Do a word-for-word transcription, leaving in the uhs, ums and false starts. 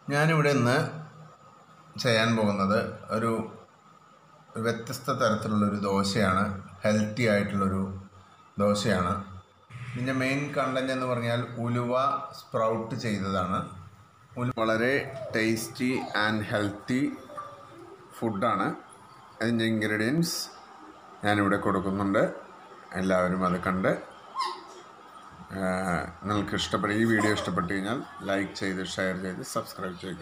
ഞാനിവിടെ ഇന്ന് ചെയ്യാൻ പോകുന്നത് ഒരു വ്യത്യസ്ത തരത്തിലുള്ളൊരു ദോശയാണ്. ഹെൽത്തി ആയിട്ടുള്ളൊരു ദോശയാണ്. ഇതിൻ്റെ മെയിൻ കണ്ടൻറ് എന്ന് പറഞ്ഞാൽ ഉലുവ സ്പ്രൗട്ട് ചെയ്തതാണ്. ഉലു വളരെ ടേസ്റ്റി ആൻഡ് ഹെൽത്തി ഫുഡാണ്. അതിൻ്റെ ഇൻഗ്രീഡിയൻസ് ഞാനിവിടെ കൊടുക്കുന്നുണ്ട്. എല്ലാവരും അത് കണ്ട് നിങ്ങൾക്ക് ഇഷ്ടപ്പെട്ട ഈ വീഡിയോ ഇഷ്ടപ്പെട്ടു കഴിഞ്ഞാൽ ലൈക്ക് ചെയ്ത് ഷെയർ ചെയ്ത് സബ്സ്ക്രൈബ് ചെയ്യുക.